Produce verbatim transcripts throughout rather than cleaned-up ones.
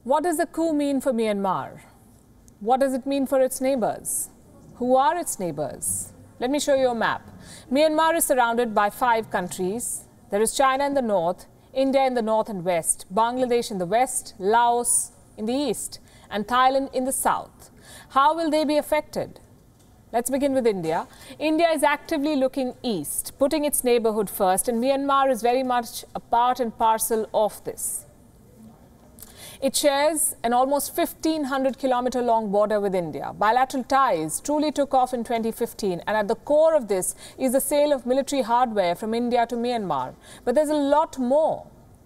What does the coup mean for Myanmar? What does it mean for its neighbours? Who are its neighbours? Let me show you a map. Myanmar is surrounded by five countries. There is China in the north, India in the north and west, Bangladesh in the west, Laos in the east, and Thailand in the south. How will they be affected? Let's begin with India. India is actively looking east, putting its neighbourhood first, and Myanmar is very much a part and parcel of this. It shares an almost fifteen hundred kilometre long border with India. Bilateral ties truly took off in twenty fifteen, and at the core of this is the sale of military hardware from India to Myanmar. But there's a lot more.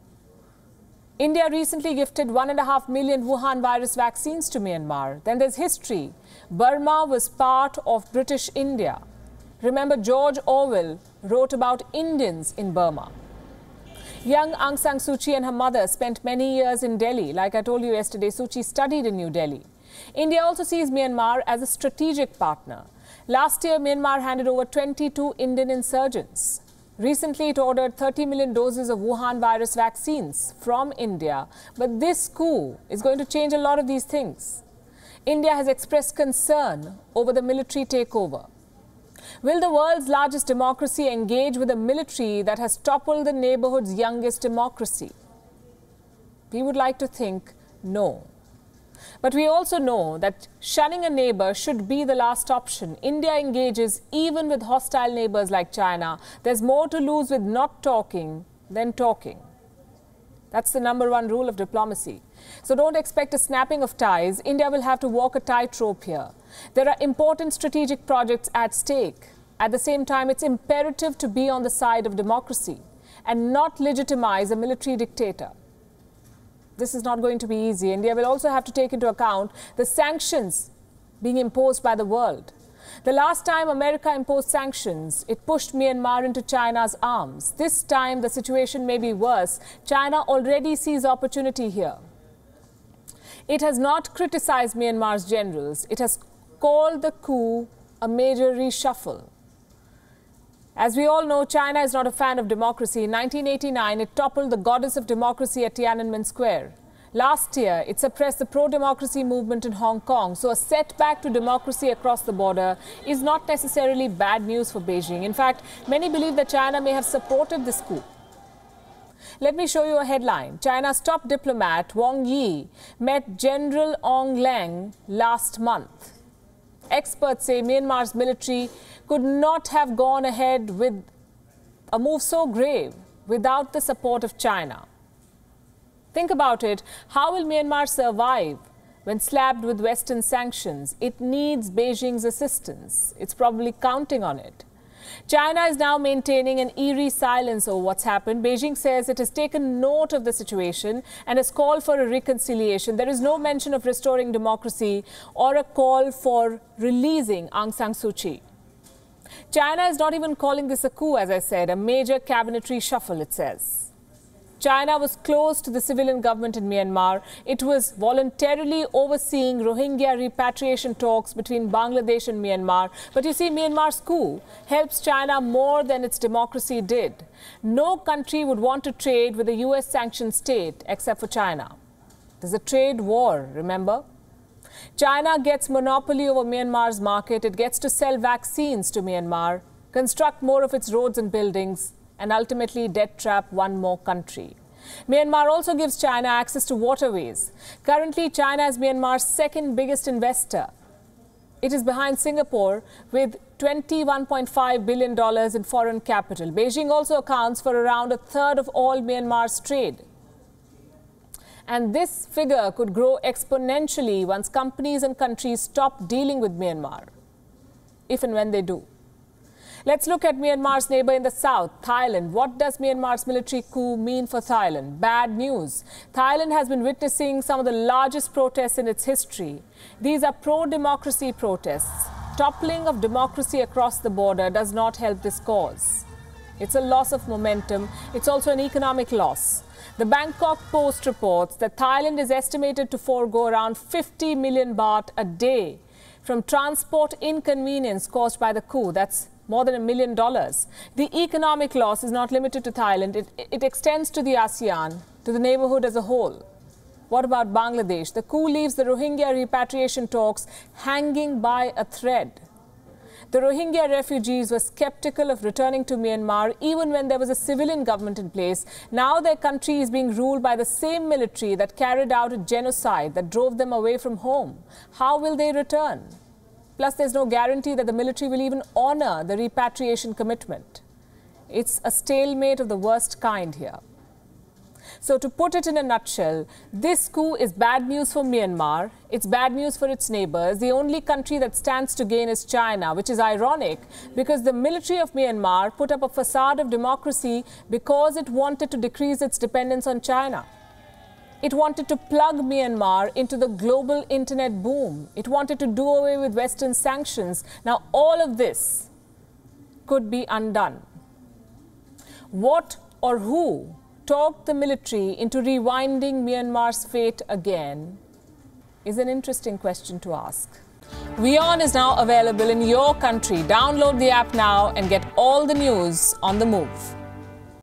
India recently gifted one and a half million Wuhan virus vaccines to Myanmar. Then there's history. Burma was part of British India. Remember, George Orwell wrote about Indians in Burma. Young Aung San Suu Kyi and her mother spent many years in Delhi. Like I told you yesterday, Suu Kyi studied in New Delhi. India also sees Myanmar as a strategic partner. Last year, Myanmar handed over twenty-two Indian insurgents. Recently, it ordered thirty million doses of Wuhan virus vaccines from India. But this coup is going to change a lot of these things. India has expressed concern over the military takeover. Will the world's largest democracy engage with a military that has toppled the neighbourhood's youngest democracy? We would like to think no. But we also know that shunning a neighbour should be the last option. India engages even with hostile neighbours like China. There's more to lose with not talking than talking. That's the number one rule of diplomacy. So don't expect a snapping of ties. India will have to walk a tightrope here. There are important strategic projects at stake. At the same time, it's imperative to be on the side of democracy and not legitimize a military dictator. This is not going to be easy. India will also have to take into account the sanctions being imposed by the world. The last time America imposed sanctions, it pushed Myanmar into China's arms. This time, the situation may be worse. China already sees opportunity here. It has not criticized Myanmar's generals. It has called the coup a major reshuffle. As we all know, China is not a fan of democracy. In nineteen eighty-nine, it toppled the goddess of democracy at Tiananmen Square. Last year, it suppressed the pro-democracy movement in Hong Kong. So a setback to democracy across the border is not necessarily bad news for Beijing. In fact, many believe that China may have supported this coup. Let me show you a headline. China's top diplomat, Wang Yi, met General Aung Hlaing last month. Experts say Myanmar's military could not have gone ahead with a move so grave without the support of China. Think about it. How will Myanmar survive when slapped with Western sanctions? It needs Beijing's assistance. It's probably counting on it. China is now maintaining an eerie silence over what's happened. Beijing says it has taken note of the situation and has called for a reconciliation. There is no mention of restoring democracy or a call for releasing Aung San Suu Kyi. China is not even calling this a coup, as I said, a major cabinet reshuffle, it says. China was close to the civilian government in Myanmar. It was voluntarily overseeing Rohingya repatriation talks between Bangladesh and Myanmar. But you see, Myanmar's coup helps China more than its democracy did. No country would want to trade with a U S-sanctioned state except for China. There's a trade war, remember? China gets monopoly over Myanmar's market. It gets to sell vaccines to Myanmar, construct more of its roads and buildings, and ultimately debt trap one more country. Myanmar also gives China access to waterways. Currently, China is Myanmar's second biggest investor. It is behind Singapore with twenty-one point five billion dollars in foreign capital. Beijing also accounts for around a third of all Myanmar's trade. And this figure could grow exponentially once companies and countries stop dealing with Myanmar, if and when they do. Let's look at Myanmar's neighbour in the south, Thailand. What does Myanmar's military coup mean for Thailand? Bad news. Thailand has been witnessing some of the largest protests in its history. These are pro-democracy protests. Toppling of democracy across the border does not help this cause. It's a loss of momentum. It's also an economic loss. The Bangkok Post reports that Thailand is estimated to forego around fifty million baht a day from transport inconvenience caused by the coup. That's more than a million dollars. The economic loss is not limited to Thailand. It, it extends to the ASEAN, to the neighbourhood as a whole. What about Bangladesh? The coup leaves the Rohingya repatriation talks hanging by a thread. The Rohingya refugees were skeptical of returning to Myanmar even when there was a civilian government in place. Now their country is being ruled by the same military that carried out a genocide that drove them away from home. How will they return? Plus, there's no guarantee that the military will even honor the repatriation commitment. It's a stalemate of the worst kind here. So to put it in a nutshell, this coup is bad news for Myanmar. It's bad news for its neighbors. The only country that stands to gain is China, which is ironic because the military of Myanmar put up a facade of democracy because it wanted to decrease its dependence on China. It wanted to plug Myanmar into the global internet boom. It wanted to do away with Western sanctions. Now, all of this could be undone. What or who talked the military into rewinding Myanmar's fate again is an interesting question to ask. WION is now available in your country. Download the app now and get all the news on the move.